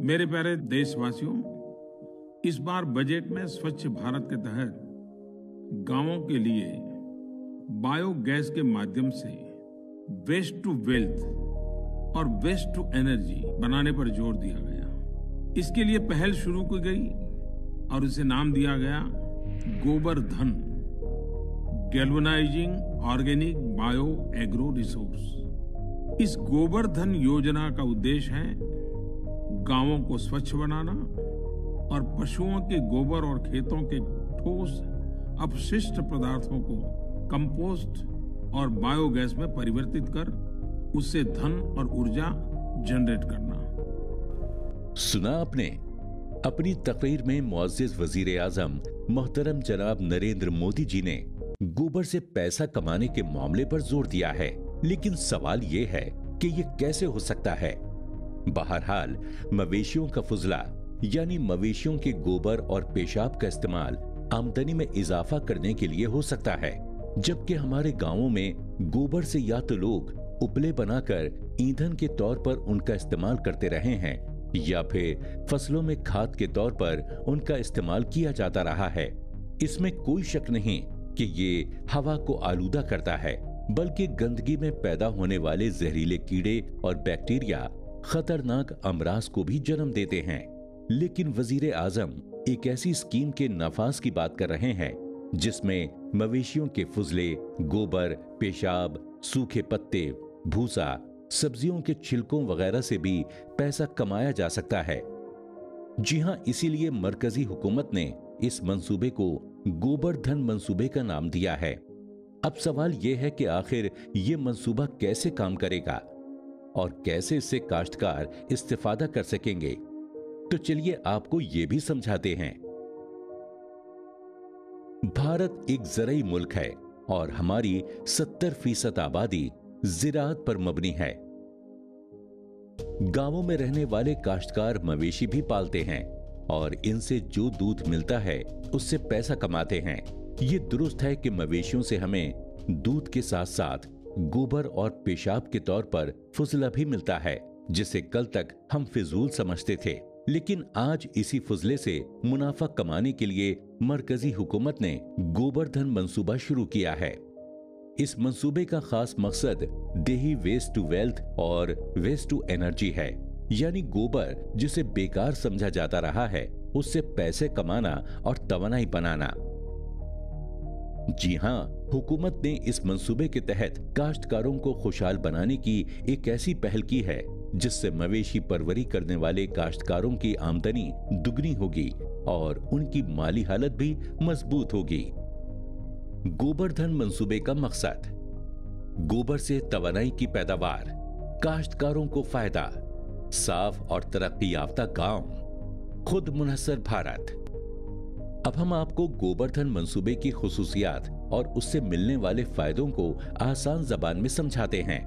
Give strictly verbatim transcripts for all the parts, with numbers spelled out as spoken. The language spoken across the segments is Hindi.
मेरे प्यारे देशवासियों, इस बार बजट में स्वच्छ भारत के तहत गांवों के लिए बायोगैस के माध्यम से वेस्ट टू वेल्थ और वेस्ट टू एनर्जी बनाने पर जोर दिया गया। इसके लिए पहल शुरू की गई और उसे नाम दिया गया Gobar Dhan, galvanizing organic bio agro resource. इस गोबर धन योजना का उद्देश्य है गांवों को स्वच्छ बनाना और पशुओं के गोबर और खेतों के ठोस अपशिष्ट पदार्थों को कंपोस्ट और बायोगैस में परिवर्तित कर उससे धन और ऊर्जा जनरेट करना। सुना आपने? अपनी तकरीर में मुअज़्ज़िज़ वज़ीर आज़म मोहतरम जनाब नरेंद्र मोदी जी ने गोबर से पैसा कमाने के मामले पर जोर दिया है, लेकिन सवाल ये है कि ये कैसे हो सकता है। बहरहाल मवेशियों का फुजला यानी मवेशियों के गोबर और पेशाब का इस्तेमाल आमदनी में इजाफा करने के लिए हो सकता है, जबकि हमारे गांवों में गोबर से या तो लोग उपले बनाकर ईंधन के तौर पर उनका इस्तेमाल करते रहे हैं या फिर फसलों में खाद के तौर पर उनका इस्तेमाल किया जाता रहा है। इसमें कोई शक नहीं कि ये हवा को आलूदा करता है, बल्कि गंदगी में पैदा होने वाले जहरीले कीड़े और बैक्टीरिया खतरनाक अमराज को भी जन्म देते हैं। लेकिन वजीर आजम एक ऐसी स्कीम के नफाज की बात कर रहे हैं जिसमें मवेशियों के फुजले, गोबर, पेशाब, सूखे पत्ते, भूसा, सब्जियों के छिलकों वगैरह से भी पैसा कमाया जा सकता है। जी हां, इसीलिए मरकजी हुकूमत ने इस मंसूबे को गोबर धन मंसूबे का नाम दिया है। अब सवाल यह है कि आखिर ये मंसूबा कैसे काम करेगा और कैसे इससे काश्तकार इस्तेफादा कर सकेंगे। तो चलिए आपको ये भी समझाते हैं। भारत एक ज़राई मुल्क है और हमारी सत्तर फीसद आबादी ज़िराअत पर मबनी है। गांवों में रहने वाले काश्तकार मवेशी भी पालते हैं और इनसे जो दूध मिलता है उससे पैसा कमाते हैं। ये दुरुस्त है कि मवेशियों से हमें दूध के साथ साथ गोबर और पेशाब के तौर पर फुजला भी मिलता है, जिसे कल तक हम फिजूल समझते थे। लेकिन आज इसी फुजले से मुनाफा कमाने के लिए मरकजी हुकूमत ने गोबर धन मंसूबा शुरू किया है। इस मंसूबे का खास मकसद देही वेस्ट टू वेल्थ और वेस्ट टू एनर्जी है, यानी गोबर जिसे बेकार समझा जाता रहा है उससे पैसे कमाना और तवानाई बनाना। जी हां, हुकूमत ने इस मंसूबे के तहत काश्तकारों को खुशहाल बनाने की एक ऐसी पहल की है जिससे मवेशी परवरी करने वाले काश्तकारों की आमदनी दुगनी होगी और उनकी माली हालत भी मजबूत होगी। गोबर धन मंसूबे का मकसद: गोबर से तवानाई की पैदावार, काश्तकारों को फायदा, साफ और तरक्की याफ्ता गांव, खुद मुनहसर भारत। अब हम आपको गोबर धन मंसूबे की खुसूसियात और उससे मिलने वाले फायदों को आसान जबान में समझाते हैं।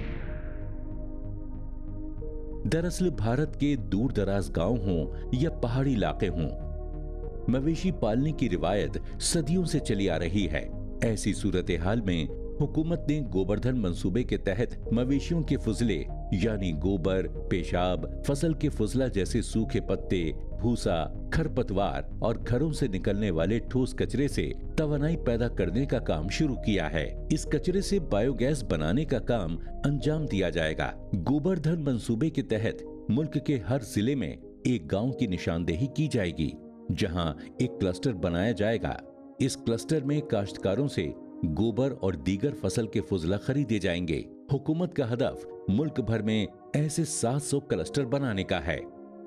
दरअसल भारत के दूर दराज गांव हों या पहाड़ी इलाके हों, मवेशी पालने की रिवायत सदियों से चली आ रही है। ऐसी सूरत हाल में हुकूमत ने गोबरधन मंसूबे के तहत मवेशियों के फुजले यानी गोबर, पेशाब, फसल के फुजला जैसे सूखे पत्ते, भूसा, खरपतवार और घरों से निकलने वाले ठोस कचरे से तवानाई पैदा करने का काम शुरू किया है। इस कचरे से बायोगैस बनाने का काम अंजाम दिया जाएगा। गोबरधन मंसूबे के तहत मुल्क के हर जिले में एक गांव की निशानदेही की जाएगी, जहां एक क्लस्टर बनाया जाएगा। इस क्लस्टर में काश्तकारों से गोबर और दीगर फसल के फुजला खरीदे जाएंगे। हुकूमत का हदफ मुल्क भर में ऐसे सात सौ क्लस्टर बनाने का है।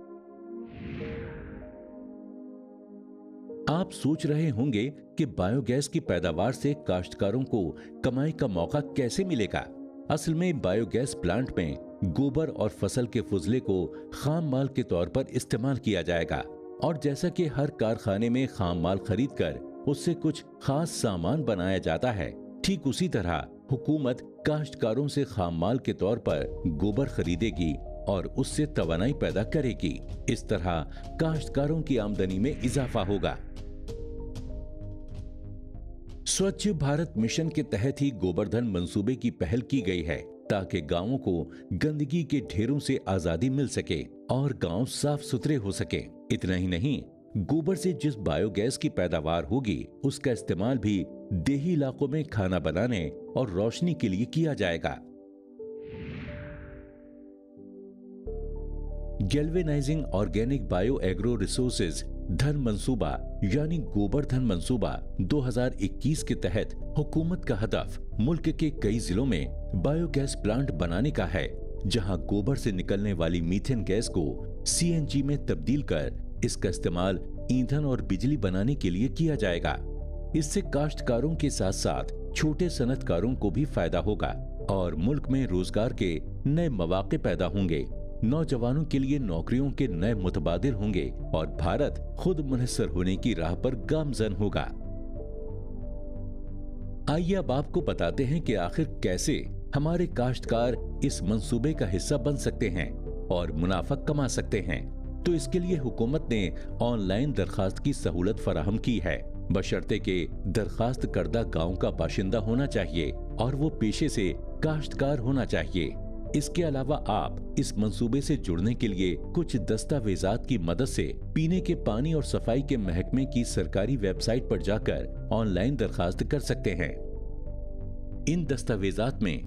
आप सोच रहे होंगे कि बायोगैस की पैदावार से काश्तकारों को कमाई का मौका कैसे मिलेगा। असल में बायोगैस प्लांट में गोबर और फसल के फुजले को खाम माल के तौर पर इस्तेमाल किया जाएगा और जैसा कि हर कारखाने में खाम माल खरीद कर उससे कुछ खास सामान बनाया जाता है, ठीक उसी तरह हुकूमत काश्तकारों से खाम माल के तौर पर गोबर खरीदेगी और उससे तवानाई पैदा करेगी। इस तरह काश्तकारों की आमदनी में इजाफा होगा। स्वच्छ भारत मिशन के तहत ही गोबरधन मंसूबे की पहल की गई है ताकि गांवों को गंदगी के ढेरों से आजादी मिल सके और गांव साफ सुथरे हो सके। इतना ही नहीं, गोबर से जिस बायोगैस की पैदावार होगी उसका इस्तेमाल भी देही इलाकों में खाना बनाने और रोशनी के लिए किया जाएगा। Galvanizing organic bio agro resources Dhan मंसूबा यानी गोबर धन मंसूबा दो हज़ार इक्कीस के तहत हुकूमत का हदफ मुल्क के कई जिलों में बायोगैस प्लांट बनाने का है, जहां गोबर से निकलने वाली मीथेन गैस को सी एन जी में तब्दील कर इसका इस्तेमाल ईंधन और बिजली बनाने के लिए किया जाएगा। इससे काश्तकारों के साथ साथ छोटे सनतकारों को भी फायदा होगा और मुल्क में रोजगार के नए मौके पैदा होंगे, नौजवानों के लिए नौकरियों के नए मुतबादिल होंगे और भारत खुद मुनहसर होने की राह पर गामजन होगा। आइए अब आपको बताते हैं कि आखिर कैसे हमारे काश्तकार इस मंसूबे का हिस्सा बन सकते हैं और मुनाफा कमा सकते हैं। तो इसके लिए हुकूमत ने ऑनलाइन दरखास्त की सहूलत फराहम की है, बशर्ते के दरखास्त करदा गांव का बाशिंदा होना चाहिए और वो पेशे से काश्तकार होना चाहिए। इसके अलावा आप इस मंसूबे से जुड़ने के लिए कुछ दस्तावेजात की मदद से पीने के पानी और सफाई के महकमे की सरकारी वेबसाइट पर जाकर ऑनलाइन दरखास्त कर सकते हैं। इन दस्तावेजात में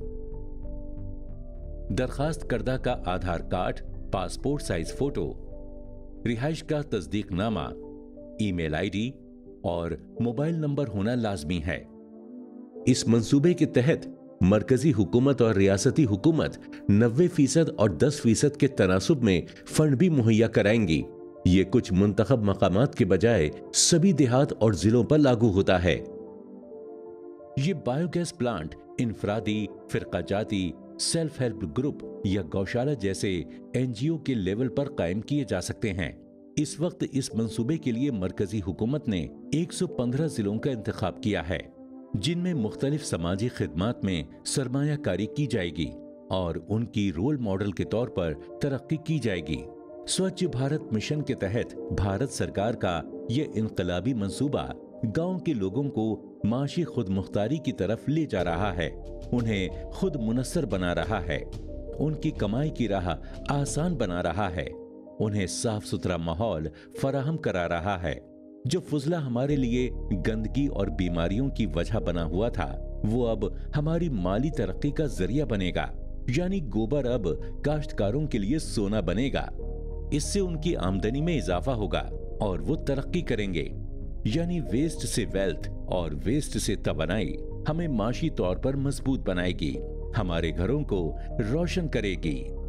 दरखास्त करदा का Aadhaar card, passport size photo, रिहाइश का तस्दीकनामा, ईमेल आईडी और मोबाइल नंबर होना लाजमी है। इस मंसूबे के तहत मरकजी हुकूमत और रियासती हुकूमत नब्बे फीसद और दस फीसद के तनासुब में फंड भी मुहैया कराएंगी। ये कुछ मुंतखब मकामात के बजाय सभी देहात और जिलों पर लागू होता है। ये बायोगैस प्लांट इनफरादी, फिरकाजाती, सेल्फ हेल्प ग्रुप या गौशाला जैसे एन जी ओ के लेवल पर कायम किए जा सकते हैं। इस वक्त इस मंसूबे के लिए मरकजी हुकूमत ने एक सौ पंद्रह जिलों का इंतखाब किया है, जिनमें मुख्तलिफ समाजी खिदमात में सरमायाकारी की जाएगी और उनकी रोल मॉडल के तौर पर तरक्की की जाएगी। स्वच्छ भारत मिशन के तहत भारत सरकार का ये इनकलाबी मंसूबा गांव के लोगों को माशी खुद मुख्तारी की तरफ ले जा रहा है, उन्हें खुद मुनस्सर बना रहा है, उनकी कमाई की राह आसान बना रहा है, उन्हें साफ सुथरा माहौल फराहम करा रहा है। जो फुजला हमारे लिए गंदगी और बीमारियों की वजह बना हुआ था, वो अब हमारी माली तरक्की का जरिया बनेगा। यानी गोबर अब काश्तकारों के लिए सोना बनेगा। इससे उनकी आमदनी में इजाफा होगा और वो तरक्की करेंगे। यानी वेस्ट से वेल्थ और वेस्ट से तवानाई हमें माशी तौर पर मजबूत बनाएगी, हमारे घरों को रोशन करेगी।